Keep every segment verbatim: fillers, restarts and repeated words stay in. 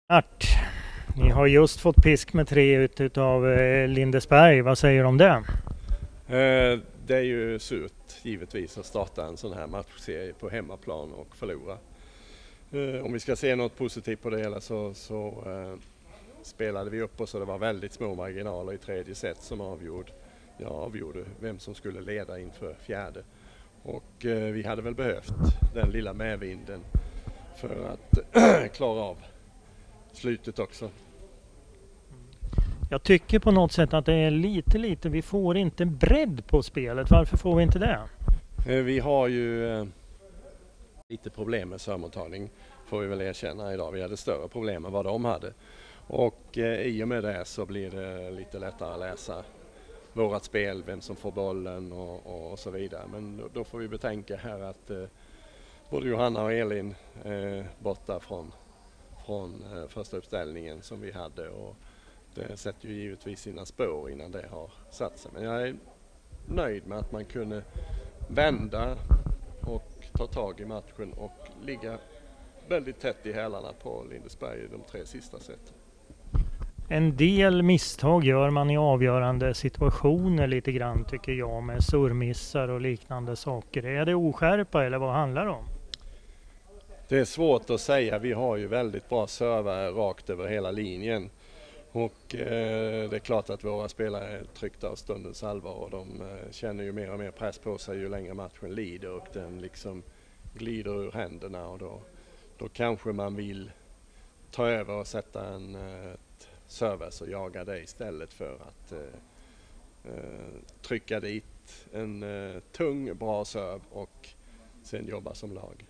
Art. Ni har just fått pisk med tre ut av Lindesberg. Vad säger du om det? Eh, det är ju surt givetvis att starta en sån här matchserie på hemmaplan och förlora. Eh, om vi ska se något positivt på det hela så, så eh, spelade vi upp oss så det var väldigt små marginaler i tredje set som avgjorde, ja, avgjorde vem som skulle leda inför fjärde. Och eh, vi hade väl behövt den lilla medvinden för att klara av slutet också. Jag tycker på något sätt att det är lite lite, vi får inte bredd på spelet. Varför får vi inte det? Vi har ju eh, lite problem med servemottagning, får vi väl erkänna idag. Vi hade större problem än vad de hade. Och eh, i och med det så blir det lite lättare att läsa vårat spel, vem som får bollen och, och så vidare. Men då, då får vi betänka här att eh, både Johanna och Elin eh, borta från, från eh, första uppställningen som vi hade. Och det sätter ju givetvis sina spår innan det har satt sig. Men jag är nöjd med att man kunde vända och ta tag i matchen och ligga väldigt tätt i hälarna på Lindesberg i de tre sista sätten. En del misstag gör man i avgörande situationer lite grann tycker jag, med surmissar och liknande saker. Är det oskärpa eller vad handlar det om? Det är svårt att säga. Vi har ju väldigt bra servare rakt över hela linjen. Och eh, det är klart att våra spelare är tryckta av stundens allvar och de eh, känner ju mer och mer press på sig ju längre matchen lider och den liksom glider ur händerna och då, då kanske man vill ta över och sätta en ett service och jaga det istället för att eh, eh, trycka dit en eh, tung, bra serv och sen jobba som lag.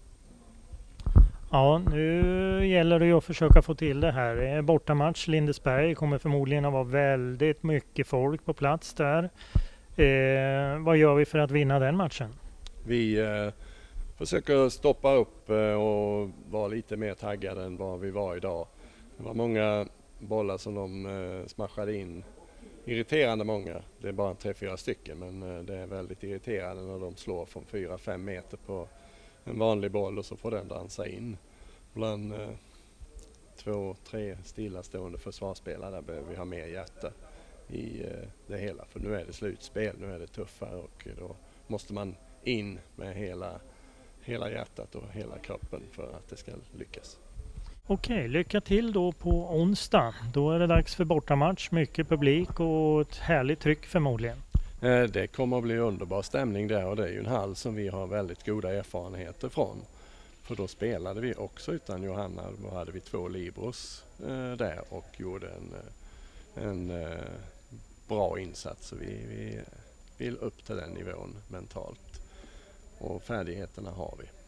Ja, nu gäller det ju att försöka få till det här. Bortamatch, Lindesberg kommer förmodligen att vara väldigt mycket folk på plats där. Eh, vad gör vi för att vinna den matchen? Vi eh, försöker stoppa upp eh, och vara lite mer taggade än vad vi var idag. Det var många bollar som de eh, smashade in. Irriterande många. Det är bara tre, fyra stycken men eh, det är väldigt irriterande när de slår från fyra, fem meter på en vanlig boll och så får den dansa in. Bland eh, två, tre stillastående försvarsspelare där behöver vi ha mer hjärta i eh, det hela. För nu är det slutspel, nu är det tuffare och då måste man in med hela, hela hjärtat och hela kroppen för att det ska lyckas. Okej, lycka till då på onsdag. Då är det dags för bortamatch, mycket publik och ett härligt tryck förmodligen. Det kommer att bli underbar stämning där och det är ju en hall som vi har väldigt goda erfarenheter från. För då spelade vi också utan Johanna, då hade vi två libros eh, där och gjorde en, en eh, bra insats. Så vi, vi vill upp till den nivån mentalt och färdigheterna har vi.